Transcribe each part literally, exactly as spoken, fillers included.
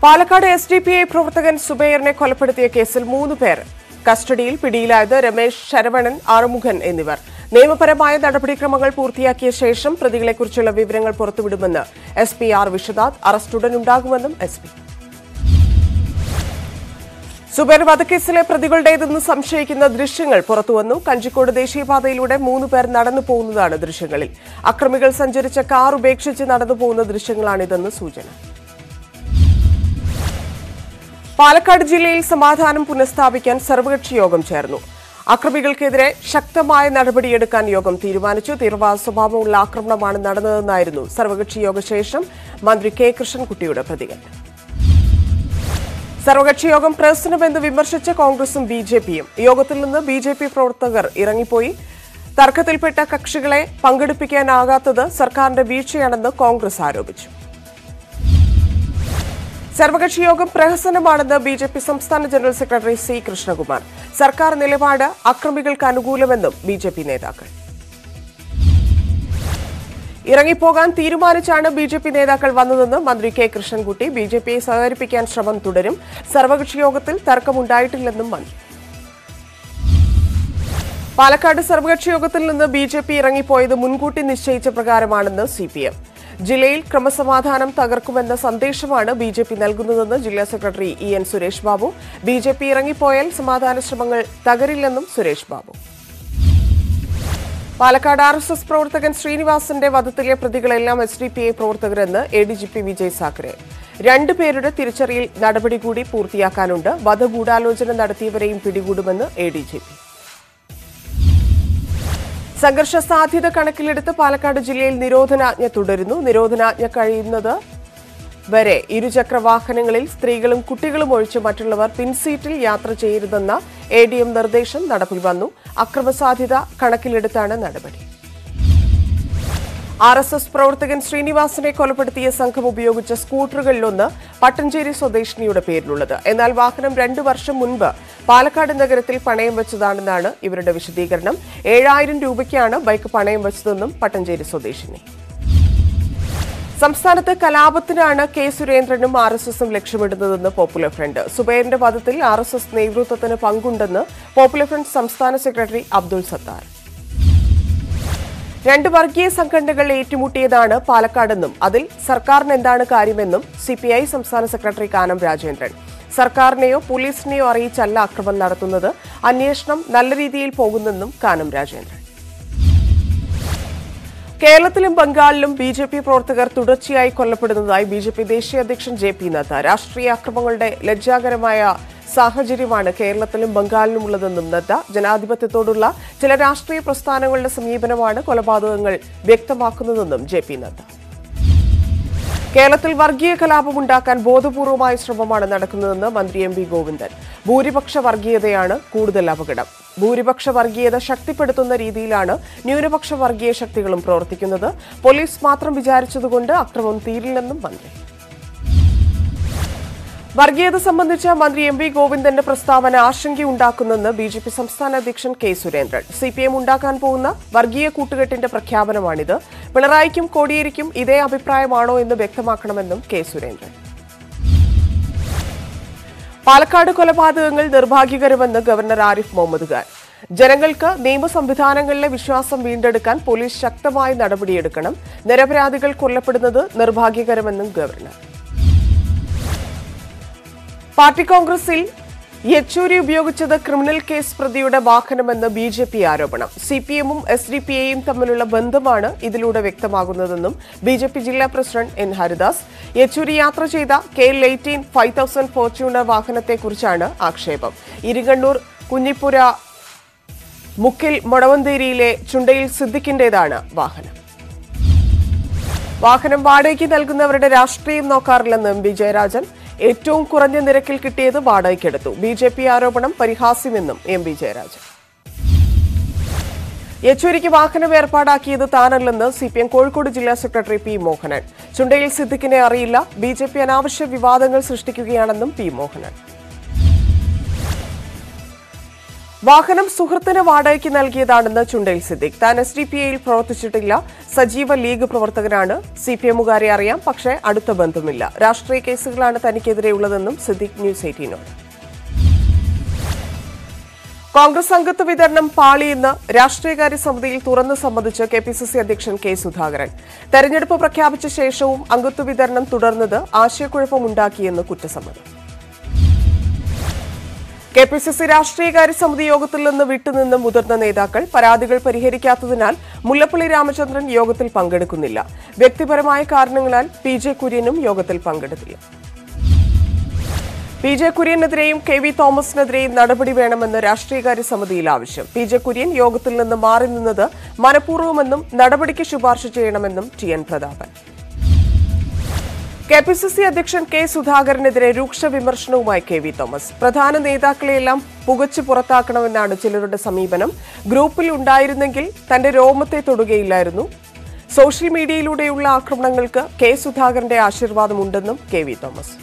Palakkad S D P I പ്രവർത്തകൻ സുബൈറിനെ കൊലപ്പെടുത്തിയ കേസിൽ മൂന്ന് പേർ കസ്റ്റഡിയിൽ. പിടിയിലായത് രമേശ്, ശരവണൻ, ആറുമുഖൻ എന്നിവർ. നിയമപരമായ നടപടിക്രമങ്ങൾ പൂർത്തിയാക്കിയ ശേഷം പ്രതികളെക്കുറിച്ചുള്ള വിവരങ്ങൾ പുറത്തുവിടുമെന്ന് S P R Viswanath. Arrest ഉടനുണ്ടാകുമെന്നും എസ് പി. സുബൈർ വധക്കേസിലെ പ്രതികളുടേതെന്ന് സംശയിക്കുന്ന ദൃശ്യങ്ങൾ പുറത്തുവന്നു. കഞ്ചിക്കോട് ദേശീയപാതയിലൂടെ മൂന്ന് പേർ നടന്നു പോകുന്നതാണ് ദൃശ്യങ്ങളിൽ. അക്രമികൾ സഞ്ചരിച്ച കാർ ഉപേക്ഷിച്ച് നടന്നു പോകുന്ന ദൃശ്യങ്ങളാണിതെന്ന് സൂചന. പാലക്കാട് ജില്ലയിൽ സമാധാനം പുനഃസ്ഥാപിക്കാൻ സർവകക്ഷി യോഗം ചേർന്നു. അക്രമികൾക്കെതിരെ ശക്തമായ നടപടിയെടുക്കാൻ യോഗം തീരുമാനിച്ചു. തീവ്രവാദ സ്വഭാവമുള്ള ആക്രമണമാണ് നടന്നതെന്നായിരുന്നു സർവകക്ഷി യോഗശേഷം മന്ത്രി കെ കൃഷ്ണൻകുട്ടിയുടെ പ്രതികരണം. സർവകക്ഷി യോഗം പ്രഹസനമെന്ന് വിമർശിച്ച കോൺഗ്രസും ബി ജെ പിയും. യോഗത്തിൽ നിന്ന് ബി ജെ പി പ്രവർത്തകർ ഇറങ്ങിപ്പോയി. തർക്കത്തിൽപ്പെട്ട കക്ഷികളെ പങ്കെടുപ്പിക്കാനാകാത്തത് സർക്കാരിന്റെ വീഴ്ചയാണെന്ന് കോൺഗ്രസ് ആരോപിച്ചു. സർവകക്ഷി യോഗം പ്രഹസനമാണെന്ന് ബി ജെ പി സംസ്ഥാന ജനറൽ സെക്രട്ടറി സി കൃഷ്ണകുമാർ. സർക്കാർ നിലപാട് അക്രമികൾക്ക് അനുകൂലമെന്നും ബി ജെ പി നേതാക്കൾ. ഇറങ്ങിപ്പോകാൻ തീരുമാനിച്ചാണ് ബി ജെ പി നേതാക്കൾ വന്നതെന്ന് മന്ത്രി കെ കൃഷ്ണൻകുട്ടി. ബി ജെ പിയെ സഹകരിപ്പിക്കാൻ ശ്രമം തുടരും. സർവകക്ഷി യോഗത്തിൽ തർക്കമുണ്ടായിട്ടില്ലെന്നും മന്ത്രി. പാലക്കാട് സർവകക്ഷി യോഗത്തിൽ നിന്ന് ബി ജെ പി ഇറങ്ങിപ്പോയത് മുൻകൂട്ടി നിശ്ചയിച്ച പ്രകാരമാണെന്ന് സി പി എം. ജില്ലയിൽ ക്രമസമാധാനം തകർക്കുമെന്ന സന്ദേശമാണ് ബി ജെ പി നൽകുന്നതെന്ന് ജില്ലാ secretary E N Suresh Babu. B J P ഇറങ്ങിപ്പോയാൽ സമാധാന ശ്രമങ്ങൾ തകരില്ലെന്നും Suresh Babu. Palakkad R S S പ്രവർത്തകൻ ശ്രീനിവാസന്റെ വധത്തിലെ പ്രതികളെല്ലാം എസ് ഡി പി ഐ പ്രവർത്തകരെന്ന് A D G P Vijay Sakhare. രണ്ടുപേരുടെ തിരിച്ചറിയൽ നടപടി കൂടി പൂർത്തിയാക്കാനുണ്ട്. വധഗൂഢാലോചന നടത്തിയവരെയും പിടികൂടുമെന്ന് എ ഡി ജി പി. സംഘർഷ സാധ്യത കണക്കിലെടുത്ത് പാലക്കാട് ജില്ലയിൽ നിരോധനാജ്ഞ തുടരുന്നു. നിരോധനാജ്ഞ കഴിയുന്നത് വരെ ഇരുചക്ര വാഹനങ്ങളിൽ സ്ത്രീകളും കുട്ടികളും ഒഴിച്ച് മറ്റുള്ളവർ പിൻസീറ്റിൽ യാത്ര ചെയ്യരുതെന്ന എ ഡി എം നിർദ്ദേശം നടപ്പിൽ വന്നു. അക്രമസാധ്യത കണക്കിലെടുത്താണ് നടപടി. ആർ എസ് എസ് പ്രവർത്തകൻ ശ്രീനിവാസനെ കൊലപ്പെടുത്തിയ സംഘം ഉപയോഗിച്ച സ്കൂട്ടറുകളിലൊന്ന് പട്ടഞ്ചേരി സ്വദേശിനിയുടെ പേരിലുള്ളത്. എന്നാൽ വാഹനം രണ്ടു വർഷം മുൻപ് പാലക്കാട് നഗരത്തിൽ പണയം വെച്ചതാണെന്നാണ് ഇവരുടെ വിശദീകരണം. ഏഴായിരം രൂപയ്ക്കാണ് ബൈക്ക് പണയം വെച്ചതെന്നും പട്ടഞ്ചേരി സ്വദേശിനി. സംസ്ഥാനത്ത് കലാപത്തിനാണ് കെ സുരേന്ദ്രനും ആർ എസ് എസും ലക്ഷ്യമിടുന്നതെന്ന് പോപ്പുലർ ഫ്രണ്ട്. സുബൈറിന്റെ വധത്തിൽ ആർ എസ് എസ് നേതൃത്വത്തിന് പങ്കുണ്ടെന്ന് പോപ്പുലർ ഫ്രണ്ട് സംസ്ഥാന സെക്രട്ടറി അബ്ദുൾ സത്താർ. രണ്ട് വർഗീയ സംഘടനകൾ ഏറ്റുമുട്ടിയതാണ് പാലക്കാടെന്നും അതിൽ സർക്കാരിന് എന്താണ് കാര്യമെന്നും സി പി ഐ സംസ്ഥാന സെക്രട്ടറി കാനം രാജേന്ദ്രൻ. സർക്കാരിനെയോ പോലീസിനെയോ അറിയിച്ചല്ല അക്രമം നടത്തുന്നത്. അന്വേഷണം നല്ല രീതിയിൽ പോകുന്നെന്നും കാനം രാജേന്ദ്രൻ. കേരളത്തിലും ബംഗാളിലും ബി ജെ പി പ്രവർത്തകർ തുടർച്ചയായി കൊല്ലപ്പെടുന്നതായി ബി ജെ പി ദേശീയ അധ്യക്ഷൻ ജെ പി നദ്ദ. രാഷ്ട്രീയ അക്രമങ്ങളുടെ ലജ്ജാകരമായ സാഹചര്യമാണ് കേരളത്തിലും ബംഗാളിലുമുള്ളതെന്നും നദ്ദ. ജനാധിപത്യത്തോടുള്ള ചില രാഷ്ട്രീയ പ്രസ്ഥാനങ്ങളുടെ സമീപനമാണ് കൊലപാതകങ്ങൾ വ്യക്തമാക്കുന്നതെന്നും ജെ പി നദ്ദ. കേരളത്തിൽ വർഗീയ കലാപമുണ്ടാക്കാൻ ബോധപൂർവമായ ശ്രമമാണ് നടക്കുന്നതെന്ന് മന്ത്രി എം വി ഗോവിന്ദൻ. ഭൂരിപക്ഷ വർഗീയതയാണ് കൂടുതൽ അപകടം. ഭൂരിപക്ഷ വർഗീയത ശക്തിപ്പെടുത്തുന്ന രീതിയിലാണ് ന്യൂനപക്ഷ വർഗീയ ശക്തികളും പ്രവർത്തിക്കുന്നത്. പോലീസ് മാത്രം വിചാരിച്ചതുകൊണ്ട് അക്രമം തീരില്ലെന്നും മന്ത്രി. വർഗീയത സംബന്ധിച്ച മന്ത്രി എം വി ഗോവിന്ദന്റെ പ്രസ്താവന ആശങ്കയുണ്ടാക്കുന്നെന്ന് ബി ജെ പി സംസ്ഥാന അധ്യക്ഷൻ K Surendran. C P M ഉണ്ടാക്കാൻ പോകുന്ന വർഗീയ കൂട്ടുകെട്ടിന്റെ പ്രഖ്യാപനമാണിത്. പിണറായിക്കും കോടിയേരിക്കും ഇതേ അഭിപ്രായമാണോ എന്ന് വ്യക്തമാക്കണമെന്നും കെ സുരേന്ദ്രൻ. പാലക്കാട് കൊലപാതകങ്ങൾ നിർഭാഗ്യകരമെന്ന് ഗവർണർ ആരിഫ് മുഹമ്മദ് ഖാൻ. ജനങ്ങൾക്ക് നിയമ സംവിധാനങ്ങളിലെ വിശ്വാസം വീണ്ടെടുക്കാൻ പോലീസ് ശക്തമായ നടപടിയെടുക്കണം. നിരപരാധികൾ കൊല്ലപ്പെടുന്നത് നിർഭാഗ്യകരമെന്നും ഗവർണർ. പാർട്ടി കോൺഗ്രസിൽ യെച്ചൂരി ഉപയോഗിച്ചത് ക്രിമിനൽ കേസ് പ്രതിയുടെ വാഹനമെന്ന് ബി ജെ പി ആരോപണം. സി പി എമ്മും എസ് ഡി പി ഐയും തമ്മിലുള്ള ബന്ധമാണ് ഇതിലൂടെ വ്യക്തമാകുന്നതെന്നും ബി ജെ പി ജില്ലാ പ്രസിഡന്റ് എൻ ഹരിദാസ്. യെച്ചൂരി യാത്ര ചെയ്ത K L eighteen five thousand Fortuner വാഹനത്തെക്കുറിച്ചാണ് ആക്ഷേപം. ഇരിങ്ങണ്ണൂർ കുഞ്ഞിപ്പുര മുക്കിൽ മൊടവന്തേരിയിലെ ചുണ്ടയിൽ സിദ്ദിഖിന്റേതാണ് വാഹനം. വാഹനം വാടകയ്ക്ക് നൽകുന്നവരുടെ രാഷ്ട്രീയം നോക്കാറില്ലെന്ന് എം വി ജയരാജൻ. ഏറ്റവും കുറഞ്ഞ നിരക്കിൽ കിട്ടിയത് വാടകയ്ക്കെടുത്തു. ബി ജെ പി ആരോപണം പരിഹാസ്യമെന്നും എം വി ജയരാജൻ. യെച്ചൂരിക്ക് വാഹനം ഏർപ്പാടാക്കിയത് താനല്ലെന്ന് സി പി എം കോഴിക്കോട് ജില്ലാ സെക്രട്ടറി പി മോഹനൻ. ചുണ്ടയിൽ സിദ്ദിഖിനെ അറിയില്ല. ബി ജെ പി അനാവശ്യ വിവാദങ്ങൾ സൃഷ്ടിക്കുകയാണെന്നും പി മോഹനൻ. വാഹനം സുഹൃത്തിന് വാടകയ്ക്ക് നൽകിയതാണെന്ന് ചുണ്ടേൽ സിദ്ദിഖ്. താൻ എസ് ഡി പി ഐയിൽ പ്രവർത്തിച്ചിട്ടില്ല. സജീവ ലീഗ് പ്രവർത്തകനാണ്. സി പി എമ്മുകാരെ അറിയാം, പക്ഷേ അടുത്ത ബന്ധമില്ല. രാഷ്ട്രീയ കേസുകളാണ് തനിക്കെതിരെയുള്ളതെന്നും സിദ്ദിഖ് ന്യൂസ് എയ്റ്റീനോട്. കോൺഗ്രസ് അംഗത്വ വിതരണം പാളിയെന്ന് രാഷ്ട്രീയകാര്യ സമിതിയിൽ തുറന്നു സമ്മതിച്ച് കെ പി സി സി അധ്യക്ഷൻ കെ സുധാകരൻ. തെരഞ്ഞെടുപ്പ് പ്രഖ്യാപിച്ച ശേഷവും അംഗത്വ വിതരണം തുടർന്നത് ആശയക്കുഴപ്പമുണ്ടാക്കിയെന്ന് കുറ്റസമ്മതം. കെ പി സി സി രാഷ്ട്രീയകാര്യ സമിതി യോഗത്തിൽ നിന്ന് വിട്ടുനിന്ന് മുതിർന്ന നേതാക്കൾ പരാതികൾ പരിഹരിക്കാത്തതിനാൽ മുല്ലപ്പള്ളി രാമചന്ദ്രൻ യോഗത്തിൽ പങ്കെടുക്കുന്നില്ല. വ്യക്തിപരമായ കാരണങ്ങളാൽ പി ജെ കുര്യനും യോഗത്തിൽ പങ്കെടുത്തില്ല. പി ജെ കുര്യനെതിരെയും കെ വി തോമസിനെതിരെയും നടപടി വേണമെന്ന് രാഷ്ട്രീയകാര്യ സമിതിയിൽ ആവശ്യം. പി ജെ കുര്യൻ യോഗത്തിൽ നിന്ന് മാറി നിന്നത് മനഃപൂർവ്വമെന്നും നടപടിക്ക് ശുപാർശ ചെയ്യണമെന്നും T N Prathapan. K P C C അധ്യക്ഷൻ കെ സുധാകരനെതിരെ രൂക്ഷ വിമർശനവുമായി കെ വി തോമസ്. പ്രധാന നേതാക്കളെയെല്ലാം പുകച്ചു പുറത്താക്കണമെന്നാണ് ചിലരുടെ സമീപനം. ഗ്രൂപ്പിൽ ഉണ്ടായിരുന്നെങ്കിൽ തന്റെ രോമത്തെ തൊടുകയില്ലായിരുന്നു. സോഷ്യൽ മീഡിയയിലൂടെയുള്ള ആക്രമണങ്ങൾക്ക് കെ സുധാകരന്റെ ആശീർവാദമുണ്ടെന്നും K V Thomas.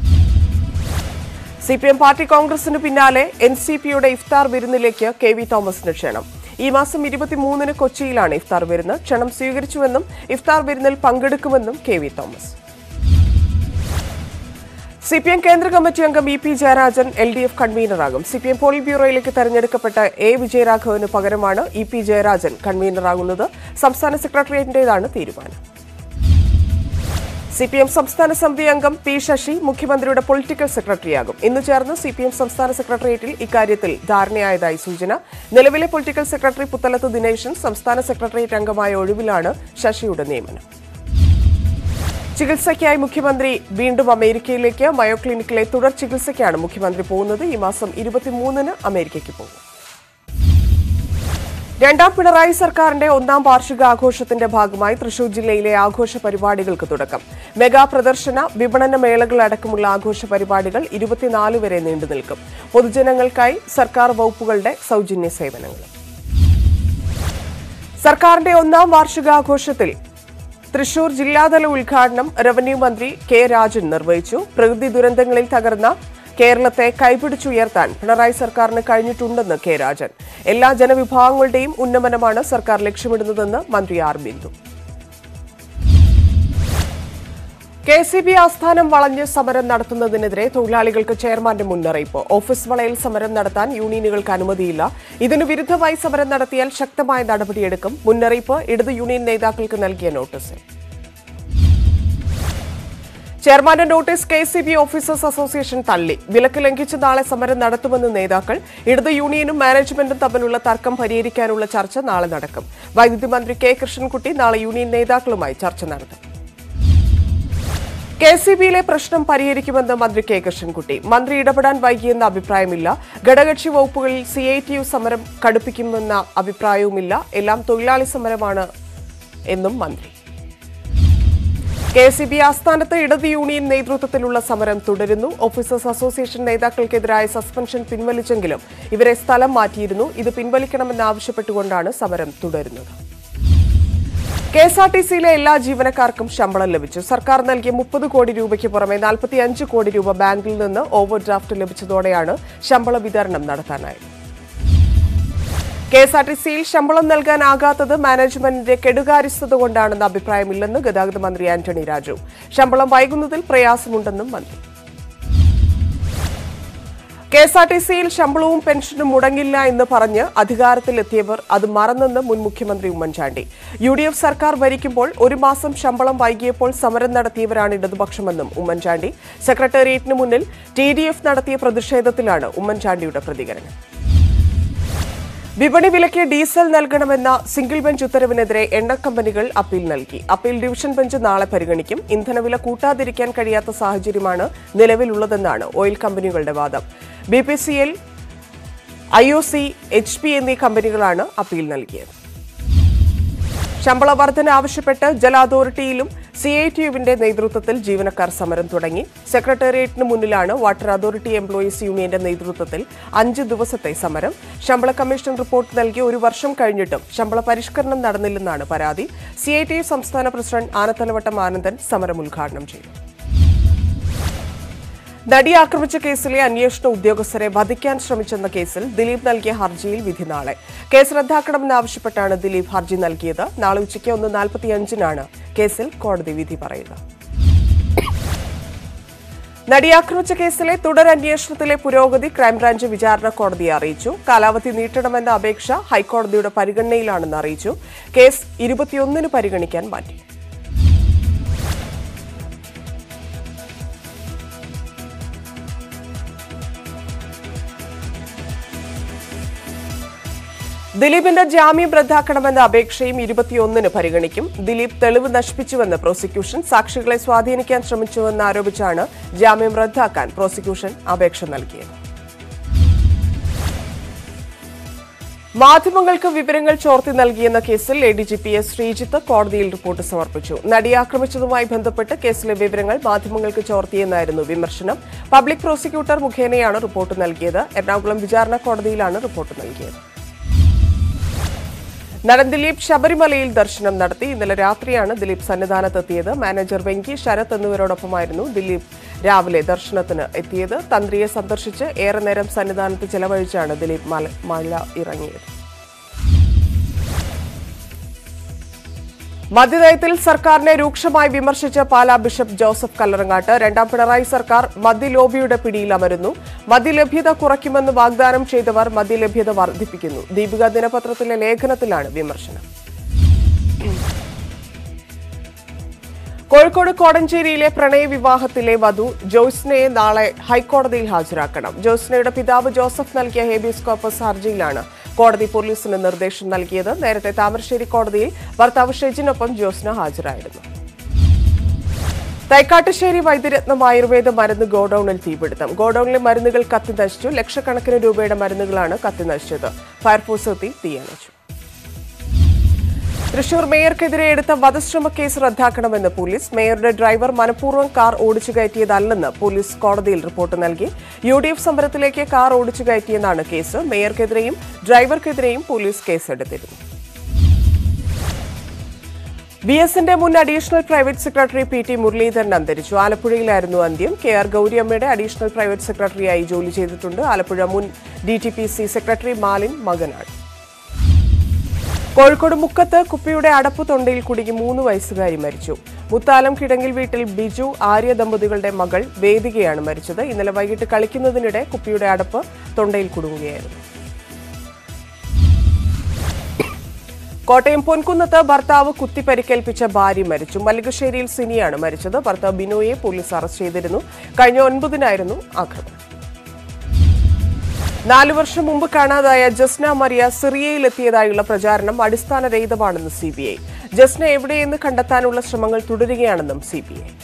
C P M party കോൺഗ്രസിന് പിന്നാലെ എൻ സി പിയുടെ ഇഫ്താർ വിരുന്നിലേക്ക് കെ വി തോമസിന് ക്ഷണം. ഈ മാസം ഇരുപത്തിമൂന്നിന് കൊച്ചിയിലാണ് ഇഫ്താർ വിരുന്ന്. ക്ഷണം സ്വീകരിച്ചുവെന്നും ഇഫ്താർ വിരുന്നിൽ പങ്കെടുക്കുമെന്നും K V Thomas. C P M കേന്ദ്ര കമ്മിറ്റി അംഗം E P Jayarajan L D F കൺവീനറാകും. സി പി എം പോളിറ്റ് ബ്യൂറോയിലേക്ക് തെരഞ്ഞെടുക്കപ്പെട്ട എ വിജയരാഘവന് പകരമാണ് ഇ പി ജയരാജൻ കൺവീനറാകുന്നത്. സംസ്ഥാന സെക്രട്ടേറിയറ്റിന്റേതാണ് തീരുമാനം. സി പി എം സംസ്ഥാന സമിതി അംഗം പി ശശി മുഖ്യമന്ത്രിയുടെ പൊളിറ്റിക്കൽ സെക്രട്ടറിയാകും. ഇന്ന് ചേർന്ന് സി പി എം സംസ്ഥാന സെക്രട്ടേറിയറ്റിൽ ഇക്കാര്യത്തിൽ ധാരണയായതായി സൂചന. നിലവിലെ പൊളിറ്റിക്കൽ സെക്രട്ടറി പുത്തലത്ത് ദിനേശൻ സംസ്ഥാന സെക്രട്ടേറിയറ്റ് അംഗമായ ഒഴിവിലാണ് ശശിയുടെ നിയമനം. ചികിത്സയ്ക്കായി മുഖ്യമന്ത്രി വീണ്ടും അമേരിക്കയിലേക്ക്. മയോ ക്ലിനിക്കിലെ തുടർ ചികിത്സയ്ക്കാണ് മുഖ്യമന്ത്രി പോകുന്നത്. ഈ മാസം ഇരുപത്തിമൂന്നിന് അമേരിക്കയ്ക്ക് പോകും. രണ്ടാം പിണറായി സർക്കാരിന്റെ ഒന്നാം വാർഷികാഘോഷത്തിന്റെ ഭാഗമായി തൃശൂർ ജില്ലയിലെ ആഘോഷ പരിപാടികൾക്ക് തുടക്കം. മെഗാ പ്രദർശന, വിപണന മേളകൾ അടക്കമുള്ള ആഘോഷ പരിപാടികൾ ഇരുപത്തിനാല് വരെ നീണ്ടുനിൽക്കും. പൊതുജനങ്ങൾക്കായി സർക്കാർ വകുപ്പുകളുടെ സൗജന്യ സേവനങ്ങൾ. സർക്കാരിന്റെ ഒന്നാം വാർഷികാഘോഷത്തിൽ തൃശൂർ ജില്ലാതല ഉദ്ഘാടനം റവന്യൂ മന്ത്രി കെ രാജൻ നിർവഹിച്ചു. പ്രകൃതി ദുരന്തങ്ങളിൽ തകർന്ന കേരളത്തെ കൈപിടിച്ചുയർത്താൻ പിണറായി സർക്കാരിന് കഴിഞ്ഞിട്ടുണ്ടെന്ന് കെ രാജൻ. എല്ലാ ജനവിഭാഗങ്ങളുടെയും ഉന്നമനമാണ് സർക്കാർ ലക്ഷ്യമിടുന്നതെന്ന് മന്ത്രി R Bindu. K S E B ആസ്ഥാനം വളഞ്ഞ് സമരം നടത്തുന്നതിനെതിരെ തൊഴിലാളികൾക്ക് ചെയർമാന്റെ മുന്നറിയിപ്പ്. ഓഫീസ് വളയിൽ സമരം നടത്താൻ യൂണിയനുകൾക്ക് അനുമതിയില്ല. ഇതിനു വിരുദ്ധമായി സമരം നടത്തിയാൽ ശക്തമായ നടപടിയെടുക്കും. മുന്നറിയിപ്പ് ഇടത് യൂണിയൻ നേതാക്കൾക്ക് നൽകിയ നോട്ടീസിൽ. ചെയർമാന്റെ notice K S E B officers association തള്ളി. വിലക്ക് ലംഘിച്ച് നാളെ സമരം നടത്തുമെന്ന് നേതാക്കൾ. ഇടത് യൂണിയനും മാനേജ്മെന്റും തമ്മിലുള്ള തർക്കം പരിഹരിക്കാനുള്ള ചർച്ച നാളെ നടക്കും. വൈദ്യുതി മന്ത്രി കെ കൃഷ്ണൻകുട്ടി നാളെ യൂണിയൻ നേതാക്കളുമായി ചർച്ച നടത്തും. കെ എസ് ഇ ബിയിലെ പ്രശ്നം പരിഹരിക്കുമെന്ന് മന്ത്രി കെ കൃഷ്ണൻകുട്ടി. മന്ത്രി ഇടപെടാൻ വൈകിയെന്ന അഭിപ്രായമില്ല. ഘടകകക്ഷി വകുപ്പുകളിൽ സി ഐ ടി യു സമരം കടുപ്പിക്കുമെന്ന അഭിപ്രായവുമില്ല. എല്ലാം തൊഴിലാളി സമരമാണ് എന്നും മന്ത്രി. കെ എസ് ഇ ബി ആസ്ഥാനത്ത് ഇടത് യൂണിയൻ നേതൃത്വത്തിലുള്ള സമരം തുടരുന്നു. ഓഫീസേഴ്സ് അസോസിയേഷൻ നേതാക്കൾക്കെതിരായ സസ്പെൻഷൻ പിൻവലിച്ചെങ്കിലും ഇവരെ സ്ഥലം മാറ്റിയിരുന്നു. ഇത് പിൻവലിക്കണമെന്നാവശ്യപ്പെട്ടുകൊണ്ടാണ് സമരം തുടരുന്നത്. കെ എസ് ആർ ടി സിയിലെ എല്ലാ ജീവനക്കാർക്കും ശമ്പളം ലഭിച്ചു. സർക്കാർ നൽകിയ മുപ്പത് കോടി രൂപയ്ക്ക് പുറമെ നാൽപ്പത്തിയഞ്ച് കോടി രൂപ ബാങ്കിൽ നിന്ന് ഓവർ ഡ്രാഫ്റ്റ് ലഭിച്ചതോടെയാണ് ശമ്പള വിതരണം നടത്താനായത്. കെ എസ് ആർ ടി സിയിൽ ശമ്പളം നൽകാനാകാത്തത് മാനേജ്മെന്റിന്റെ കെടുകാര്യസ്ഥത കൊണ്ടാണെന്ന അഭിപ്രായമില്ലെന്ന് ഗതാഗത മന്ത്രി ആന്റണി രാജു. ശമ്പളം വൈകുന്നതിൽ പ്രയാസമുണ്ടെന്നും മന്ത്രി. കെ എസ് ആർ ടി സിയിൽ ശമ്പളവും പെൻഷനും മുടങ്ങില്ല എന്ന് പറഞ്ഞ് അധികാരത്തിലെത്തിയവർ അത് മറന്നെന്ന് മുൻ മുഖ്യമന്ത്രി ഉമ്മൻചാണ്ടി. യു ഡി എഫ് സർക്കാർ ഭരിക്കുമ്പോൾ ഒരു മാസം ശമ്പളം വൈകിയപ്പോൾ സമരം നടത്തിയവരാണ് ഇടതുപക്ഷമെന്നും ഉമ്മൻചാണ്ടി. സെക്രട്ടേറിയറ്റിന് മുന്നിൽ ടി ഡി എഫ് നടത്തിയ പ്രതിഷേധത്തിലാണ് ഉമ്മൻചാണ്ടിയുടെ പ്രതികരണം. വിപണി വിലയ്ക്ക് ഡീസൽ നൽകണമെന്ന സിംഗിൾ ബെഞ്ച് ഉത്തരവിനെതിരെ എണ്ണ കമ്പനികൾ അപ്പീൽ നൽകി. അപ്പീൽ ഡിവിഷൻ ബെഞ്ച് നാളെ പരിഗണിക്കും. ഇന്ധനവില കൂട്ടാതിരിക്കാൻ കഴിയാത്ത സാഹചര്യമാണ് നിലവിലുള്ളതെന്നാണ് ഓയിൽ കമ്പനികളുടെ വാദം. B P C L, I O C, H P എന്നീ കമ്പനികളാണ് അപ്പീൽ നൽകിയത്. ശമ്പള വർധന ആവശ്യപ്പെട്ട് ജല അതോറിറ്റിയിലും സി ഐ ടി യുവിന്റെ നേതൃത്വത്തിൽ ജീവനക്കാർ സമരം തുടങ്ങി. സെക്രട്ടേറിയറ്റിന് മുന്നിലാണ് വാട്ടർ അതോറിറ്റി എംപ്ലോയീസ് യൂണിയന്റെ നേതൃത്വത്തിൽ അഞ്ച് ദിവസത്തെ സമരം. ശമ്പള കമ്മീഷൻ റിപ്പോർട്ട് നൽകി ഒരു വർഷം കഴിഞ്ഞിട്ടും ശമ്പള പരിഷ്കരണം നടന്നില്ലെന്നാണ് പരാതി. സി ഐ ടി യു സംസ്ഥാന പ്രസിഡന്റ് ആനത്തലവട്ടം ആനന്ദൻ സമരം ഉദ്ഘാടനം ചെയ്തു. നടി ആക്രമിച്ച കേസിലെ അന്വേഷണ ഉദ്യോഗസ്ഥരെ വധിക്കാൻ ശ്രമിച്ചെന്ന കേസിൽ ദിലീപ് നൽകിയ ഹർജിയിൽ വിധി നാളെ. കേസ് റദ്ദാക്കണമെന്നാവശ്യപ്പെട്ടാണ് ദിലീപ് ഹർജി നൽകിയത്. നാളെ ഉച്ചയ്ക്ക് ഒന്ന് നാൽപ്പത്തിയഞ്ചിനാണ് കേസിൽ കോടതി വിധി പറയുക. നടി ആക്രമിച്ച കേസിലെ തുടരന്വേഷണത്തിലെ പുരോഗതി ക്രൈംബ്രാഞ്ച് വിചാരണ കോടതിയെ അറിയിച്ചു. കാലാവധി നീട്ടണമെന്ന അപേക്ഷ ഹൈക്കോടതിയുടെ പരിഗണനയിലാണെന്ന് അറിയിച്ചു. കേസ് ഇരുപത്തിയൊന്നിന് പരിഗണിക്കാൻ മാറ്റി. ദിലീപിന്റെ ജാമ്യം റദ്ദാക്കണമെന്ന അപേക്ഷയും ഇരുപത്തിയൊന്നിന് പരിഗണിക്കും. ദിലീപ് തെളിവ് നശിപ്പിച്ചുവെന്ന് പ്രോസിക്യൂഷൻ, സാക്ഷികളെ സ്വാധീനിക്കാൻ ശ്രമിച്ചുവെന്ന് ആരോപിച്ചാണ് ജാമ്യം റദ്ദാക്കാൻ പ്രോസിക്യൂഷൻ അപേക്ഷ നൽകിയത്. മാധ്യമങ്ങൾക്ക് വിവരങ്ങൾ ചോർത്തി നൽകിയെന്ന കേസിൽ A D G P S Sreejith കോടതിയിൽ റിപ്പോർട്ട് സമർപ്പിച്ചു. നടിയെ ആക്രമിച്ചതുമായി ബന്ധപ്പെട്ട് കേസിലെ വിവരങ്ങൾ മാധ്യമങ്ങൾക്ക് ചോർത്തിയെന്നായിരുന്നു വിമർശനം. പബ്ലിക് പ്രോസിക്യൂട്ടർ മുഖേനയാണ് റിപ്പോർട്ട് നൽകിയത്. എറണാകുളം വിചാരണ കോടതിയിലാണ് റിപ്പോർട്ട് നൽകിയത്. നടൻ ദിലീപ് ശബരിമലയിൽ ദർശനം നടത്തി. ഇന്നലെ രാത്രിയാണ് ദിലീപ് സന്നിധാനത്തെത്തിയത്. മാനേജർ വെങ്കി, ശരത് എന്നിവരോടൊപ്പമായിരുന്നു ദിലീപ് രാവിലെ ദർശനത്തിന് എത്തിയത്. തന്ത്രിയെ സന്ദർശിച്ച് ഏറെ നേരം സന്നിധാനത്ത് ചെലവഴിച്ചാണ് ദിലീപ് മല ഇറങ്ങിയത്. മദ്യനയത്തിൽ സർക്കാരിനെ രൂക്ഷമായി വിമർശിച്ച പാലാ ബിഷപ്പ് ജോസഫ് കല്ലറങ്ങാട്ട്, രണ്ടാം പിണറായി സർക്കാർ മദ്യലോബിയുടെ പിടിയിലമരുന്നു. മദ്യലഭ്യത കുറയ്ക്കുമെന്ന് വാഗ്ദാനം ചെയ്തവർ മദ്യലഭ്യത വർദ്ധിപ്പിക്കുന്നു. ദീപിക ദിനപത്രത്തിലെ ലേഖനത്തിലാണ് വിമർശനം. കോഴിക്കോട് കോടഞ്ചേരിയിലെ പ്രണയവിവാഹത്തിലെ വധു ജോസ്നയെ നാളെ ഹൈക്കോടതിയിൽ ഹാജരാക്കണം. ജോസ്നയുടെ പിതാവ് ജോസഫ് നൽകിയ ഹേബിയസ് കോർപ്പസ് ഹർജിയിലാണ് കോടതി പോലീസിന് നിർദ്ദേശം നൽകിയത്. നേരത്തെ താമരശ്ശേരി കോടതിയിൽ ഭർത്താവ് ഷെജിനൊപ്പം ജോസ്ന ഹാജരായിരുന്നു. തൈക്കാട്ടുശ്ശേരി വൈദ്യരത്നം ആയുർവേദ മരുന്ന് ഗോഡൌണിൽ തീപിടുത്തം. ഗോഡൌണിലെ മരുന്നുകൾ കത്തിനശിച്ചു. ലക്ഷക്കണക്കിന് രൂപയുടെ മരുന്നുകളാണ് കത്തിനശിച്ചത്. ഫയർഫോഴ്സ് എത്തി തീയണച്ചു. തൃശൂർ മേയർക്കെതിരെ എടുത്ത വധശ്രമ കേസ് റദ്ദാക്കണമെന്ന് പോലീസ്. മേയറുടെ ഡ്രൈവർ മനഃപൂർവ്വം കാർ ഓടിച്ചു കയറ്റിയതല്ലെന്ന് പോലീസ് കോടതിയിൽ റിപ്പോർട്ട് നൽകി. യു ഡി എഫ് സമരത്തിലേക്ക് കാർ ഓടിച്ചു കയറ്റിയെന്നാണ് കേസ്. മേയർക്കെതിരെയും ഡ്രൈവർക്കെതിരെയും പോലീസ് കേസെടുത്തിരുന്നു. വി എസിന്റെ മുൻ additional private secretary P T Muraleedharan അന്തരിച്ചു. ആലപ്പുഴയിലായിരുന്നു അന്ത്യം. കെ ആർ ഗൌരിയമ്മയുടെ അഡീഷണൽ പ്രൈവറ്റ് സെക്രട്ടറിയായി ജോലി ചെയ്തിട്ടുണ്ട്. ആലപ്പുഴ മുൻ D T P C secretary മാലിൻ മകനാണ്. കോഴിക്കോട് മുക്കത്ത് കുപ്പിയുടെ അടപ്പ് തൊണ്ടയിൽ കുടുങ്ങി മൂന്ന് വയസ്സുകാരി മരിച്ചു. മുത്താലം കിടങ്ങിൽ വീട്ടിൽ ബിജു ആര്യ ദമ്പതികളുടെ മകൾ വേദികയാണ് മരിച്ചത്. ഇന്നലെ വൈകിട്ട് കളിക്കുന്നതിനിടെ കുപ്പിയുടെ അടപ്പ് തൊണ്ടയിൽ കുടുങ്ങുകയായിരുന്നു. കോട്ടയം പൊൻകുന്നത്ത് ഭർത്താവ് കുത്തിപ്പരിക്കേൽപ്പിച്ച ഭാര്യ മരിച്ചു. മല്ലികശ്ശേരിയിൽ സിനിയാണ് മരിച്ചത്. ഭർത്താവ് ബിനോയെ പോലീസ് അറസ്റ്റ് ചെയ്തിരുന്നു. കഴിഞ്ഞ ഒൻപതിനായിരുന്നു ആക്രമണം. നാലു വർഷം മുമ്പ് കാണാതായ ജസ്ന മരിയ സിറിയയിലെത്തിയതായുള്ള പ്രചാരണം അടിസ്ഥാനരഹിതമാണെന്ന് സി ബി ഐ. ജസ്ന എവിടെയെന്ന് കണ്ടെത്താനുള്ള ശ്രമങ്ങൾ തുടരുകയാണെന്നും സി ബി ഐ.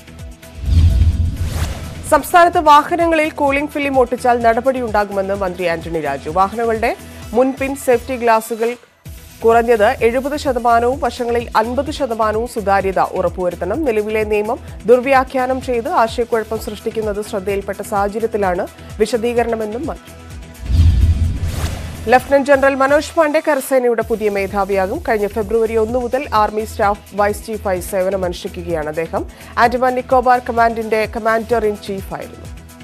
സംസ്ഥാനത്ത് വാഹനങ്ങളിൽ കൂളിംഗ് ഫിലിം ഒട്ടിച്ചാൽ നടപടിയുണ്ടാകുമെന്ന് മന്ത്രി ആന്റണി രാജു. വാഹനങ്ങളുടെ മുൻപിൻ സേഫ്റ്റി ഗ്ലാസുകൾ കുറഞ്ഞത് എഴുപത് ശതമാനവും വശങ്ങളിൽ അൻപത് ശതമാനവും സുതാര്യത ഉറപ്പുവരുത്തണം. നിലവിലെ നിയമം ദുർവ്യാഖ്യാനം ചെയ്ത് ആശയക്കുഴപ്പം സൃഷ്ടിക്കുന്നത് ശ്രദ്ധയിൽപ്പെട്ട സാഹചര്യത്തിലാണ് വിശദീകരണമെന്നും മന്ത്രി. ലഫ്റ്റനന്റ് ജനറൽ മനോജ് പാണ്ഡെ കരസേനയുടെ പുതിയ മേധാവിയാകും. കഴിഞ്ഞ ഫെബ്രുവരി ഒന്ന് മുതൽ ആർമി സ്റ്റാഫ് വൈസ് ചീഫായി സേവനമനുഷ്ഠിക്കുകയാണ് അദ്ദേഹം. ആൻഡമാൻ നിക്കോബാർ കമാൻഡിന്റെ കമാൻഡർ ഇൻ ചീഫായിരുന്നു.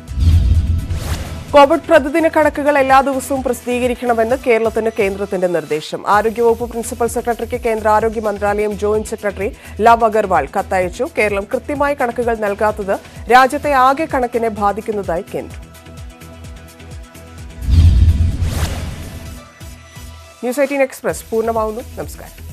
കോവിഡ് പ്രതിദിന കണക്കുകൾ എല്ലാ ദിവസവും പ്രസിദ്ധീകരിക്കണമെന്ന് കേരളത്തിന് കേന്ദ്രത്തിന്റെ നിർദ്ദേശം. ആരോഗ്യവകുപ്പ് പ്രിൻസിപ്പൽ സെക്രട്ടറിക്ക് കേന്ദ്ര ആരോഗ്യ മന്ത്രാലയം ജോയിന്റ് സെക്രട്ടറി ലവ് അഗർവാൾ കത്തയച്ചു. കേരളം കൃത്യമായ കണക്കുകൾ നൽകാത്തത് രാജ്യത്തെ ആകെ കണക്കിനെ ബാധിക്കുന്നതായി കേന്ദ്രം. ന്യൂസ് എയ്റ്റീൻ എക്സ്പ്രസ് പൂർണ്ണമാവുന്നു. നമസ്കാരം.